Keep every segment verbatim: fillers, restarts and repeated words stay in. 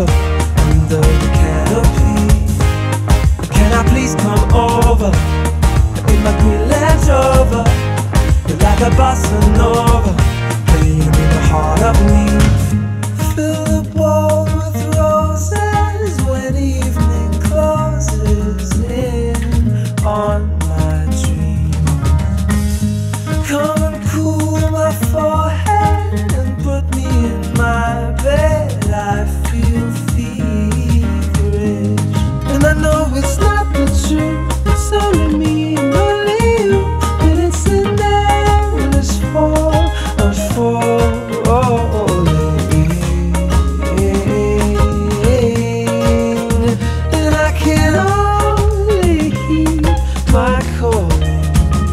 Lover under the canopy. Can I please come over in my green Land Rover? You're like a bossa nova playing in the heart of me. Fill the bowl with roses when evening closes in on my dreams. Come and cool my forehead and put me in my bed. I feel feverish, and I know it's not the truth. It's only me and only you, but it's in there when it's fall and falling, and I can only heed my calling.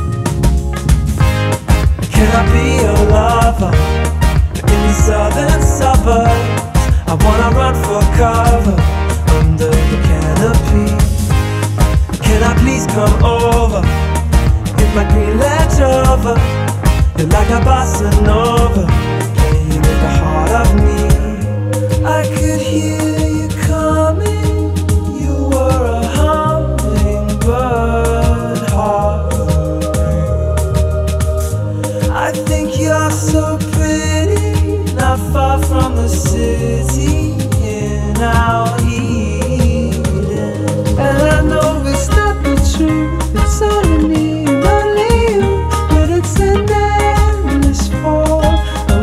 Can I be your lover in the southern suburbs? I wanna run for cover under the canopy. Can I please come over in my green Land Rover? You're like a bossa nova playing in the heart of me. I could hear you coming. You were a hummingbird hovering. I think you're so pretty, not far from the city in our Eden. And I know it's not the truth, it's only me and only you, but it's in there when it's fall and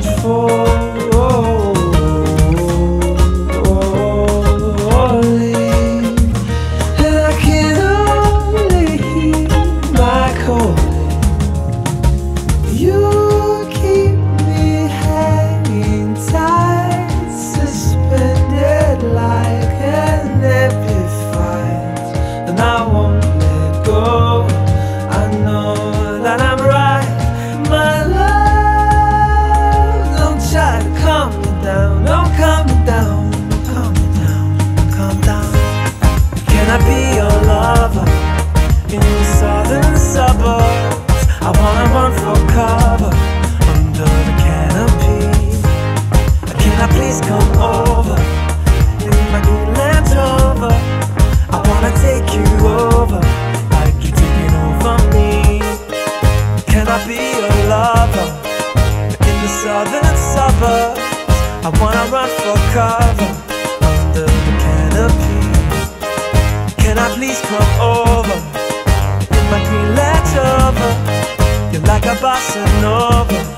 falling, and I can only hear my calling. You keep me hanging tight, suspended like an epiphite, and I won't let go. I know that I'm right, my love. Don't try to calm me down, don't calm me down, calm me down, calm down. Can I be your lover in the southern suburbs? I wanna run for cover under the canopy. Can I please come over in my green Land Rover? I wanna take you over like you're taking over me. Can I be your lover in the southern suburbs? I wanna run for cover under the canopy. Can I please come over in my green Land Rover? You're like a bossa nova